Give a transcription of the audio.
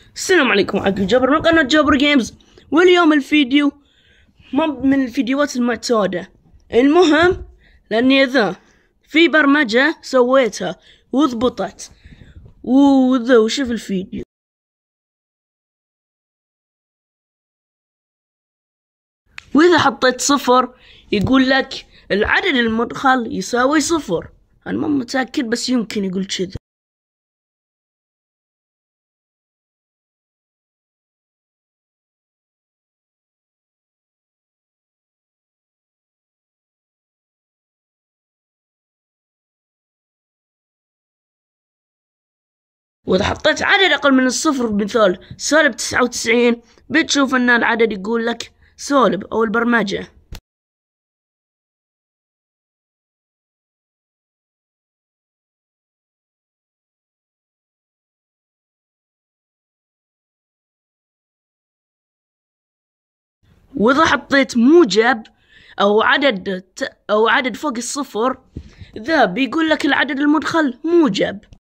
السلام عليكم، معكم جابر من قناة جابر جيمز. واليوم الفيديو ما من الفيديوهات المعتادة. المهم لاني ذا في برمجة سويتها وضبطت وذا. وشوف الفيديو. واذا حطيت صفر يقول لك العدد المدخل يساوي صفر. انا ما متأكد بس يمكن يقول كذا. وإذا حطيت عدد أقل من الصفر، مثال سالب 99، بتشوف أن العدد يقول لك سالب أو البرمجة. وإذا حطيت موجب أو عدد فوق الصفر، ذا بيقول لك العدد المدخل موجب.